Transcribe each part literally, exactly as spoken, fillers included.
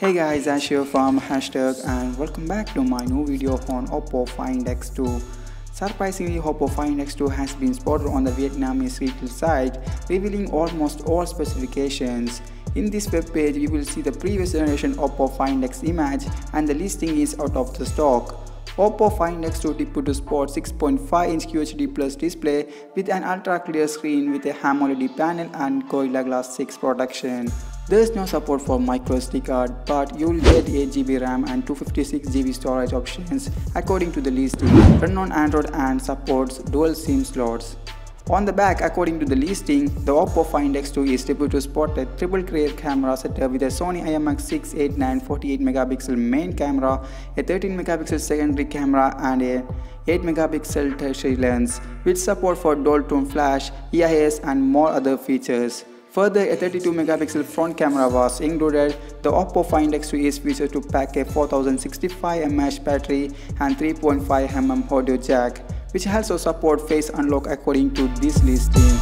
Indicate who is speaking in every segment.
Speaker 1: Hey guys, Ash here from hashtag and welcome back to my new video on Oppo Find X two. Surprisingly, Oppo Find X two has been spotted on the Vietnamese retail site, revealing almost all specifications. In this web page, you will see the previous generation Oppo Find X image and the listing is out of the stock. Oppo Find X two tipped to sport six point five inch Q H D plus display with an ultra clear screen with a AMOLED panel and Gorilla Glass six protection. There is no support for micro S D card, but you will get eight G B RAM and two hundred fifty-six G B storage options according to the listing. Run on Android and supports dual SIM slots. On the back, according to the listing, the Oppo Find X two is able to spot a triple rear camera setup with a Sony I M X six eighty-nine forty-eight megapixel main camera, a thirteen megapixel secondary camera and a eight megapixel tertiary lens, with support for dual tone flash, E I S and more other features. Further, a thirty-two megapixel front camera was included. The Oppo Find X two is featured to pack a four thousand sixty-five milliamp hour battery and three point five millimeter audio jack, which also support face unlock according to this listing.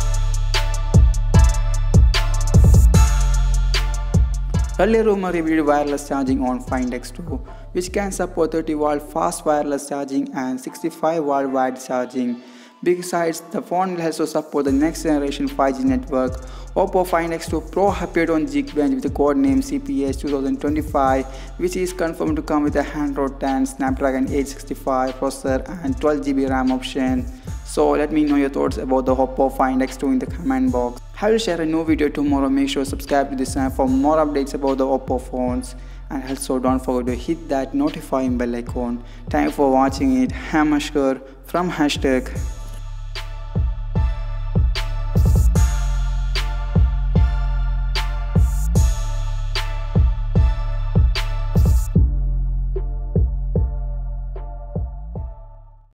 Speaker 1: Earlier rumor revealed wireless charging on Find X two, which can support thirty watt fast wireless charging and sixty-five watt wide charging. Besides, the phone will also support the next generation five G network. Oppo Find X two Pro appeared on Geekbench with the code name C P H twenty twenty-five, which is confirmed to come with a Android ten Snapdragon eight sixty-five processor and twelve G B RAM option. So let me know your thoughts about the Oppo Find X two in the comment box. I will share a new video tomorrow. Make sure to subscribe to this channel for more updates about the Oppo phones. And also don't forget to hit that notifying bell icon. Thank you for watching it. I'm Ashkar from hashtag.